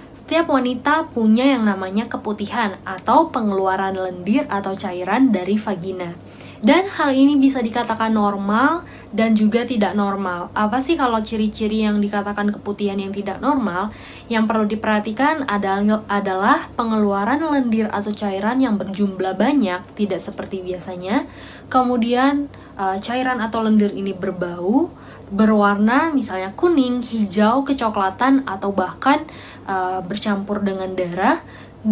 Setiap wanita punya yang namanya keputihan atau pengeluaran lendir atau cairan dari vagina. Dan hal ini bisa dikatakan normal dan juga tidak normal. Apa sih kalau ciri-ciri yang dikatakan keputihan yang tidak normal? Yang perlu diperhatikan adalah pengeluaran lendir atau cairan yang berjumlah banyak, tidak seperti biasanya. Kemudian cairan atau lendir ini berbau, berwarna misalnya kuning, hijau, kecoklatan, atau bahkan bercampur dengan darah,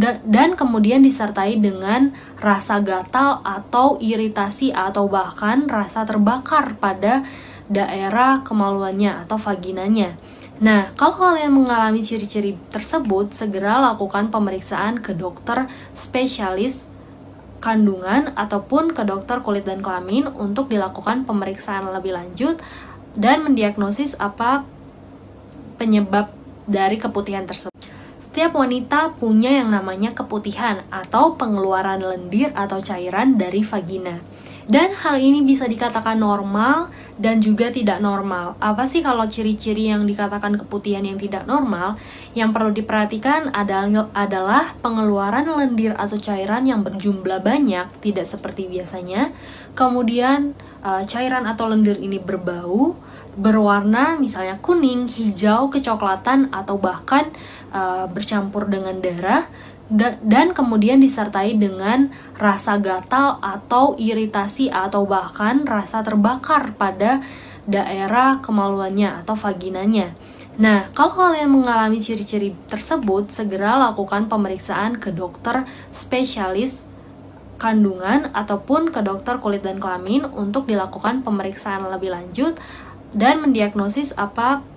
dan kemudian disertai dengan rasa gatal atau iritasi atau bahkan rasa terbakar pada daerah kemaluannya atau vaginanya. Nah, kalau kalian mengalami ciri-ciri tersebut, segera lakukan pemeriksaan ke dokter spesialis kandungan ataupun ke dokter kulit dan kelamin untuk dilakukan pemeriksaan lebih lanjut dan mendiagnosis apa penyebab dari keputihan tersebut. Setiap wanita punya yang namanya keputihan atau pengeluaran lendir atau cairan dari vagina. Dan hal ini bisa dikatakan normal dan juga tidak normal. Apa sih kalau ciri-ciri yang dikatakan keputihan yang tidak normal? Yang perlu diperhatikan adalah pengeluaran lendir atau cairan yang berjumlah banyak, tidak seperti biasanya. Kemudian cairan atau lendir ini berbau, berwarna misalnya kuning, hijau, kecoklatan, atau bahkan bercampur dengan darah, dan kemudian disertai dengan rasa gatal atau iritasi atau bahkan rasa terbakar pada daerah kemaluannya atau vaginanya. Nah, kalau kalian mengalami ciri-ciri tersebut, segera lakukan pemeriksaan ke dokter spesialis kandungan ataupun ke dokter kulit dan kelamin untuk dilakukan pemeriksaan lebih lanjut dan mendiagnosis apa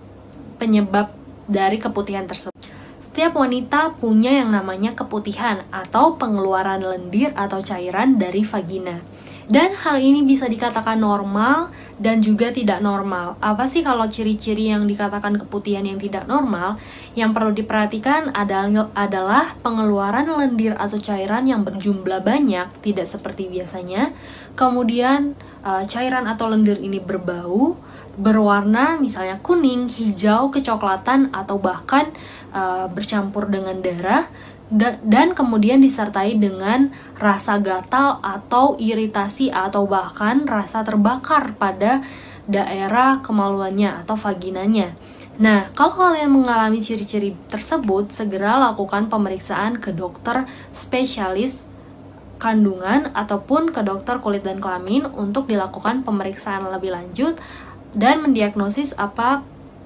penyebab dari keputihan tersebut. Setiap wanita punya yang namanya keputihan atau pengeluaran lendir atau cairan dari vagina. Dan hal ini bisa dikatakan normal dan juga tidak normal. Apa sih kalau ciri-ciri yang dikatakan keputihan yang tidak normal? Yang perlu diperhatikan adalah pengeluaran lendir atau cairan yang berjumlah banyak, tidak seperti biasanya. Kemudian cairan atau lendir ini berbau, berwarna misalnya kuning, hijau, kecoklatan, atau bahkan bercampur dengan darah, dan kemudian disertai dengan rasa gatal atau iritasi atau bahkan rasa terbakar pada daerah kemaluannya atau vaginanya. Nah, kalau kalian mengalami ciri-ciri tersebut, segera lakukan pemeriksaan ke dokter spesialis kandungan ataupun ke dokter kulit dan kelamin untuk dilakukan pemeriksaan lebih lanjut dan mendiagnosis apa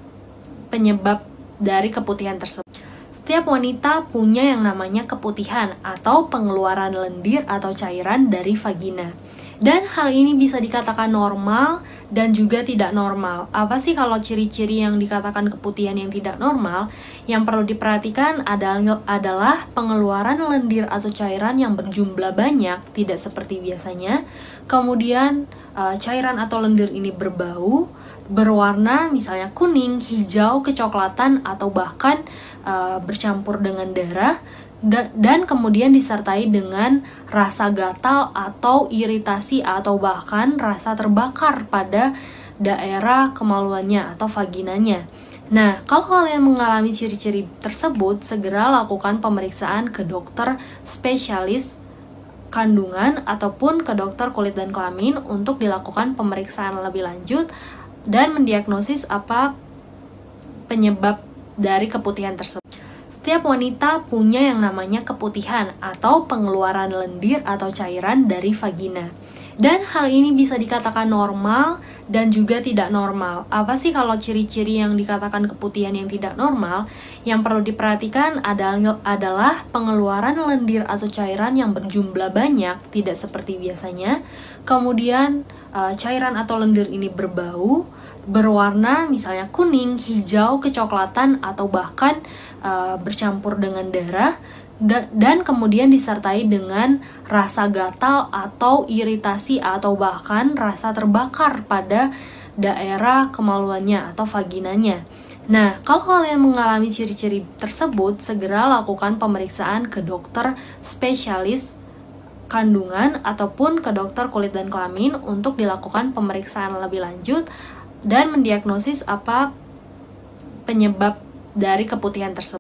penyebab dari keputihan tersebut. Setiap wanita punya yang namanya keputihan atau pengeluaran lendir atau cairan dari vagina. Dan hal ini bisa dikatakan normal dan juga tidak normal. Apa sih kalau ciri-ciri yang dikatakan keputihan yang tidak normal? Yang perlu diperhatikan adalah pengeluaran lendir atau cairan yang berjumlah banyak, tidak seperti biasanya. Kemudian cairan atau lendir ini berbau, berwarna misalnya kuning, hijau, kecoklatan, atau bahkan bercampur dengan darah, dan kemudian disertai dengan rasa gatal atau iritasi atau bahkan rasa terbakar pada daerah kemaluannya atau vaginanya. Nah, kalau kalian mengalami ciri-ciri tersebut, segera lakukan pemeriksaan ke dokter spesialis kandungan ataupun ke dokter kulit dan kelamin untuk dilakukan pemeriksaan lebih lanjut dan mendiagnosis apa penyebab dari keputihan tersebut. Setiap wanita punya yang namanya keputihan atau pengeluaran lendir atau cairan dari vagina. Dan hal ini bisa dikatakan normal dan juga tidak normal. Apa sih kalau ciri-ciri yang dikatakan keputihan yang tidak normal? Yang perlu diperhatikan adalah pengeluaran lendir atau cairan yang berjumlah banyak, tidak seperti biasanya. Kemudian cairan atau lendir ini berbau, berwarna misalnya kuning, hijau, kecoklatan, atau bahkan bercampur dengan darah, dan kemudian disertai dengan rasa gatal atau iritasi atau bahkan rasa terbakar pada daerah kemaluannya atau vaginanya. Nah, kalau kalian mengalami ciri-ciri tersebut, segera lakukan pemeriksaan ke dokter spesialis kandungan ataupun ke dokter kulit dan kelamin untuk dilakukan pemeriksaan lebih lanjut dan mendiagnosis apa penyebab dari keputihan tersebut.